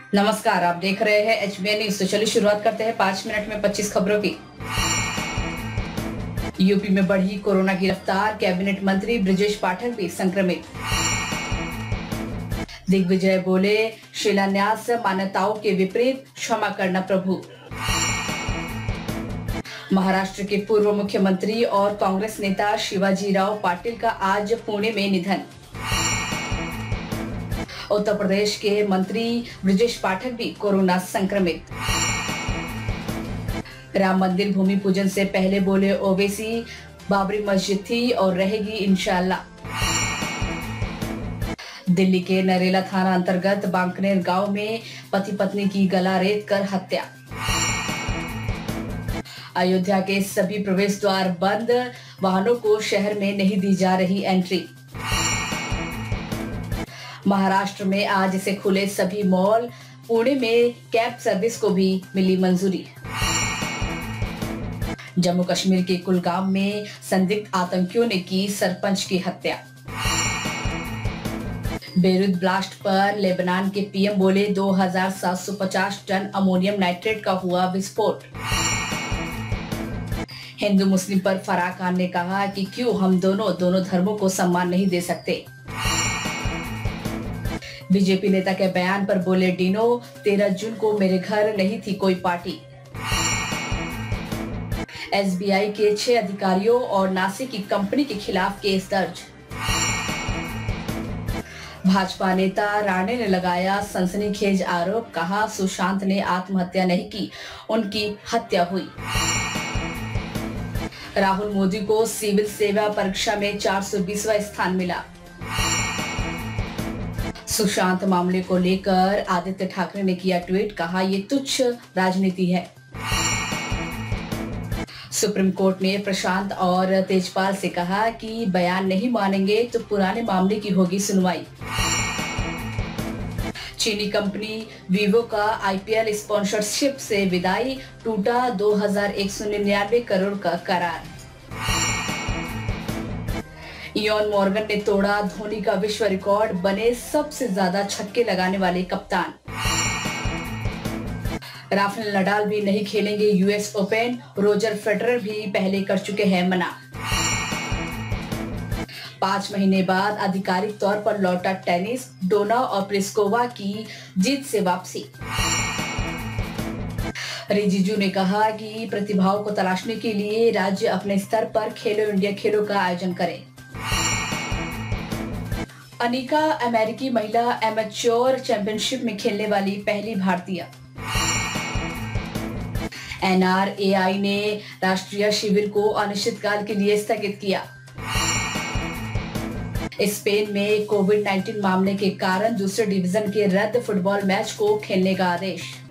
नमस्कार, आप देख रहे हैं HBN न्यूज। तो चलिए शुरुआत करते हैं 5 मिनट में 25 खबरों की। यूपी में बढ़ी कोरोना की रफ्तार, कैबिनेट मंत्री ब्रजेश पाठक भी संक्रमित। दिग्विजय बोले, शिलान्यास मान्यताओं के विपरीत, क्षमा करना प्रभु। महाराष्ट्र के पूर्व मुख्यमंत्री और कांग्रेस नेता शिवाजीराव पाटिल का आज पुणे में निधन। उत्तर प्रदेश के मंत्री ब्रजेश पाठक भी कोरोना संक्रमित। राम मंदिर भूमि पूजन से पहले बोले ओवैसी, बाबरी मस्जिद थी और रहेगी इंशाअल्लाह। दिल्ली के नरेला थाना अंतर्गत बांकनेर गांव में पति पत्नी की गला रेत कर हत्या। अयोध्या के सभी प्रवेश द्वार बंद, वाहनों को शहर में नहीं दी जा रही एंट्री। महाराष्ट्र में आज से खुले सभी मॉल, पुणे में कैब सर्विस को भी मिली मंजूरी। जम्मू कश्मीर के कुलगाम में संदिग्ध आतंकियों ने की सरपंच की हत्या। बेरूत ब्लास्ट पर लेबनान के पीएम बोले 2750 टन अमोनियम नाइट्रेट का हुआ विस्फोट। हिंदू मुस्लिम पर फराह खान ने कहा कि क्यों हम दोनों धर्मों को सम्मान नहीं दे सकते। बीजेपी नेता के बयान पर बोले डिनो, 13 जून को मेरे घर नहीं थी कोई पार्टी। एसबीआई के 6 अधिकारियों और नासिक की कंपनी के खिलाफ केस दर्ज। भाजपा नेता राणे ने लगाया सनसनीखेज आरोप, कहा सुशांत ने आत्महत्या नहीं की, उनकी हत्या हुई। राहुल मोदी को सिविल सेवा परीक्षा में 420वां स्थान मिला। सुशांत मामले को लेकर आदित्य ठाकरे ने किया ट्वीट, कहा ये तुच्छ राजनीति है। सुप्रीम कोर्ट ने प्रशांत और तेजपाल से कहा कि बयान नहीं मानेंगे तो पुराने मामले की होगी सुनवाई। चीनी कंपनी वीवो का आईपीएल स्पॉन्सरशिप से विदाई, टूटा 2199 करोड़ का करार। इयोन मॉर्गन ने तोड़ा धोनी का विश्व रिकॉर्ड, बने सबसे ज्यादा छक्के लगाने वाले कप्तान। राफेल नडाल भी नहीं खेलेंगे यूएस ओपन, रोजर फेडरर भी पहले कर चुके हैं मना। 5 महीने बाद आधिकारिक तौर पर लौटा टेनिस, डोना और प्लिस्कोवा की जीत से वापसी। रिजिजू ने कहा कि प्रतिभाओं को तलाशने के लिए राज्य अपने स्तर पर खेलो इंडिया खेलों का आयोजन करे। अनिका अमेरिकी महिला एमेच्योर चैंपियनशिप में खेलने वाली पहली भारतीय। NRAI ने राष्ट्रीय शिविर को अनिश्चितकाल के लिए स्थगित किया। स्पेन में कोविड-19 मामले के कारण दूसरे डिवीजन के रद्द, फुटबॉल मैच को खेलने का आदेश।